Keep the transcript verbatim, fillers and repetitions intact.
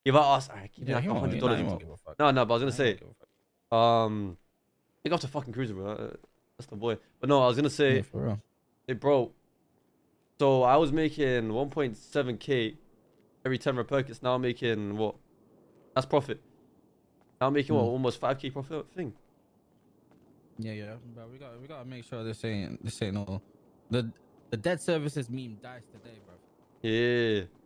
If I ask, alright, give me Yeah, like he a won't, hundred he, dollars. nah, he won't give a fuck. No, no, but I was gonna Nah, he say, won't give a fuck. um, pick off the fucking cruiser, bro. Uh, That's the boy. But no, I was gonna say, Yeah, for real. hey, bro. So I was making one point seven K every ten rep perkins. Now I'm making what? That's profit. Now I'm making what? Mm. Almost five K profit thing. Yeah, yeah, but we got we gotta make sure this ain't this ain't no the the debt services meme dies today, bro. Yeah.